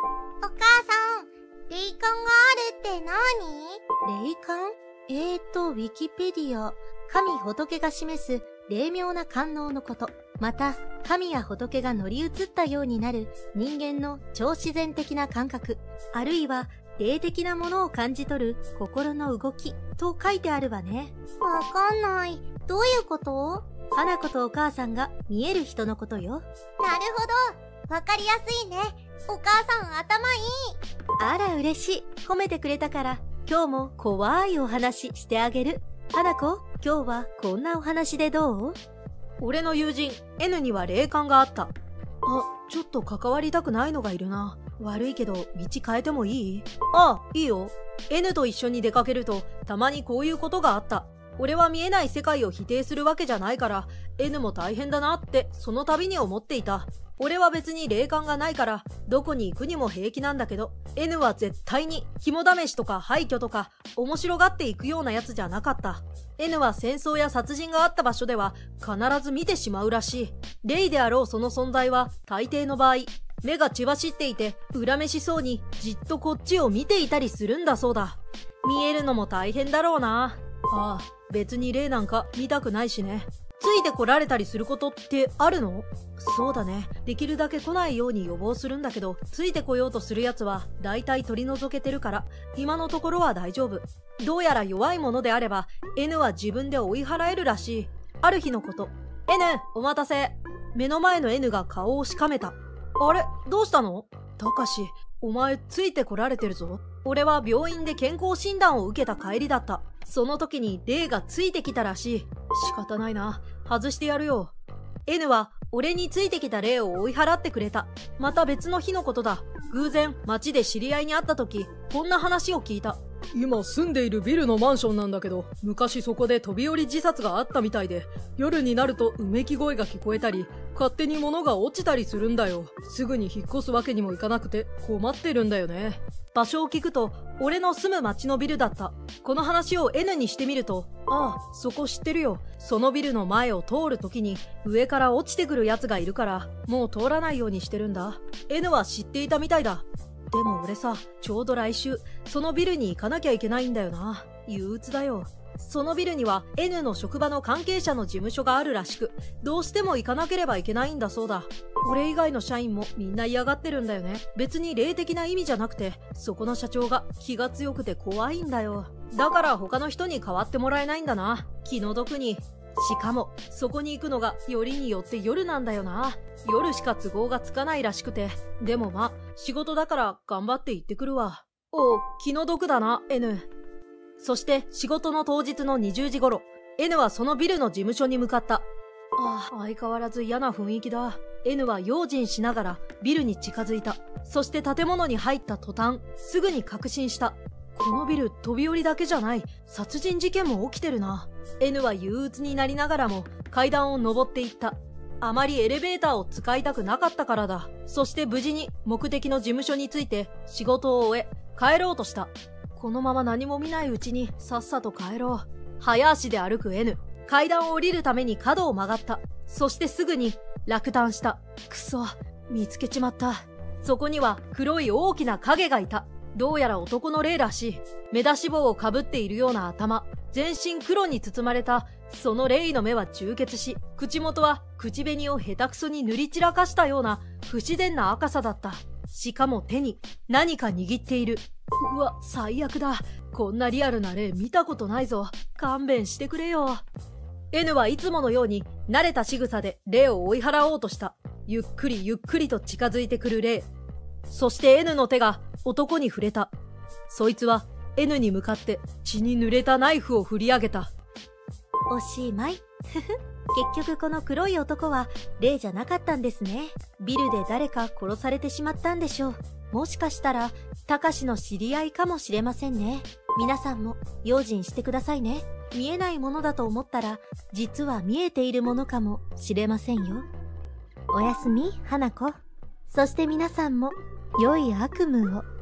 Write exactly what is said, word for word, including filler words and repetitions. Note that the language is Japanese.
お母さん、霊感があるって何？ 霊感？えーと、ウィキペディア。神仏が示す霊妙な官能のこと。また、神や仏が乗り移ったようになる人間の超自然的な感覚、あるいは霊的なものを感じ取る心の動きと書いてあるわね。 わかんない。どういうこと？ 花子とお母さんが見える人のことよ。 なるほど。わかりやすいね。お母さん頭いい。 あら嬉しい。褒めてくれたから、今日も怖いお話してあげる。花子、今日はこんなお話でどう？ 俺の友人 N には霊感があった。あ、ちょっと関わりたくないのがいるな。悪いけど道変えてもいい？ああ、いいよ。N と一緒に出かけるとたまにこういうことがあった。俺は見えない世界を否定するわけじゃないから N も大変だなってその度に思っていた。俺は別に霊感がないからどこに行くにも平気なんだけど N は絶対に肝試しとか廃墟とか面白がっていくようなやつじゃなかった。 N は戦争や殺人があった場所では必ず見てしまうらしい。霊であろうその存在は大抵の場合目が血走っていて恨めしそうにじっとこっちを見ていたりするんだそうだ。見えるのも大変だろうな。ああ、別に霊なんか見たくないしね。ついてこられたりすることってあるの？そうだね。できるだけ来ないように予防するんだけど、ついてこようとするやつは大体取り除けてるから、今のところは大丈夫。どうやら弱いものであれば、N は自分で追い払えるらしい。ある日のこと。N、お待たせ。目の前の N が顔をしかめた。あれ？どうしたの？たかし、お前ついてこられてるぞ。俺は病院で健康診断を受けた帰りだった。その時に霊がついてきたらしい。仕方ないな。外してやるよ。N は俺についてきた霊を追い払ってくれた。また別の日のことだ。偶然街で知り合いに会った時、こんな話を聞いた。 今住んでいるビルのマンションなんだけど、昔そこで飛び降り自殺があったみたいで、夜になるとうめき声が聞こえたり、勝手に物が落ちたりするんだよ。すぐに引っ越すわけにもいかなくて困ってるんだよね。 場所を聞くと、俺の住む町のビルだった。この話を N にしてみると、ああ、そこ知ってるよ。そのビルの前を通るときに上から落ちてくる奴がいるから、もう通らないようにしてるんだ。N は知っていたみたいだ。でも俺さ、ちょうど来週、そのビルに行かなきゃいけないんだよな。憂鬱だよ。そのビルには N の職場の関係者の事務所があるらしく、どうしても行かなければいけないんだそうだ。俺以外の社員もみんな嫌がってるんだよね。別に霊的な意味じゃなくて、そこの社長が気が強くて怖いんだよ。だから他の人に代わってもらえないんだな。気の毒に。しかも、そこに行くのがよりによって夜なんだよな。夜しか都合がつかないらしくて。でもま、仕事だから頑張って行ってくるわ。おう、気の毒だな、N。そして仕事の当日のにじゅうじ頃、N はそのビルの事務所に向かった。ああ、相変わらず嫌な雰囲気だ。N は用心しながらビルに近づいた。そして建物に入った途端、すぐに確信した。このビル飛び降りだけじゃない、殺人事件も起きてるな。N は憂鬱になりながらも階段を登っていった。あまりエレベーターを使いたくなかったからだ。そして無事に目的の事務所に着いて仕事を終え、帰ろうとした。このまま何も見ないうちにさっさと帰ろう。早足で歩く N。階段を降りるために角を曲がった。そしてすぐに落胆した。くそ、見つけちまった。そこには黒い大きな影がいた。どうやら男の霊らしい。目出し帽をかぶっているような頭。全身黒に包まれた。その霊の目は充血し、口元は口紅を下手くそに塗り散らかしたような不自然な赤さだった。しかも手に何か握っている。うわ、最悪だ。こんなリアルな霊見たことないぞ。勘弁してくれよ。N はいつものように慣れた仕草で霊を追い払おうとした。ゆっくりゆっくりと近づいてくる霊。そして N の手が男に触れた。そいつは N に向かって血に濡れたナイフを振り上げた。 おしまい。ふふ。結局この黒い男は霊じゃなかったんですね。ビルで誰か殺されてしまったんでしょう。もしかしたら、たかしの知り合いかもしれませんね。皆さんも用心してくださいね。見えないものだと思ったら、実は見えているものかもしれませんよ。おやすみ、花子。そして皆さんも、良い悪夢を。